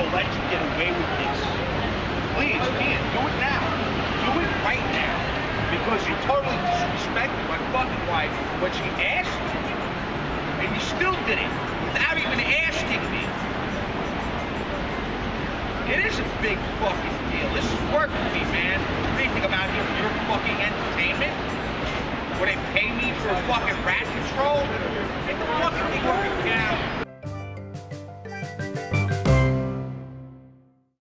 gonna let you get away with this. Please, Ian, do it now. Do it right now. Because you totally disrespected my fucking wife when she asked you. And you still did it without even asking me. It is a big fucking deal. This is work for me, man. What do you think I'm out here